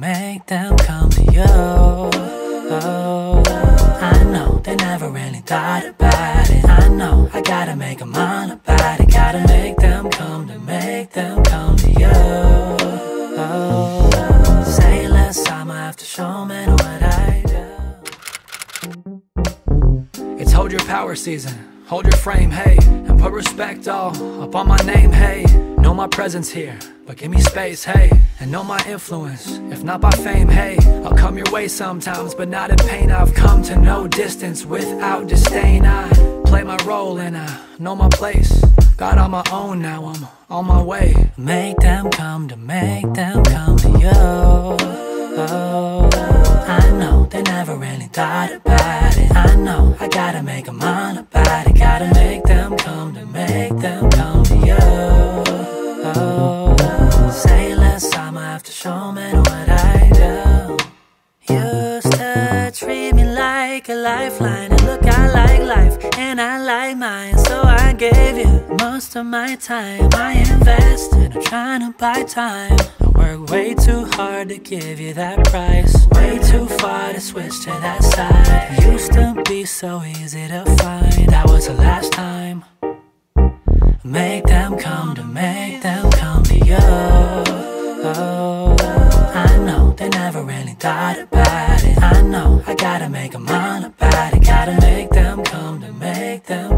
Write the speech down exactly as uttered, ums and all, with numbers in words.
make them come to you. Oh, I know they never really thought about it. I know I gotta make them all about it. Gotta make them come to make them come to you. Oh, say less, I'ma have to show me what I do. It's hold your power season, hold your frame, hey, and put respect all up on my name, hey. Know my presence here, but give me space, hey, and know my influence, if not by fame, hey. I'll come your way sometimes, but not in pain. I've come to know distance without disdain. I play my role and I know my place. Got on my own now, I'm on my way. Make them come to make them come to you. Oh, I know they never really thought about it. I know I gotta make them all about it. Gotta make them come to make them come to you. Oh, say less, I'ma have to show me what I do. Used to treat me like a lifeline, and look, I like life and I like mine, so I gave you most of my time. I invested in trying to buy time. I work way too hard to give you that price, way too far to switch to that side. Used to be so easy to find. That was the last time. Make them come to make them come to you. Oh, I know they never really thought about it. I know I gotta make them all about it. Gotta make them come to make them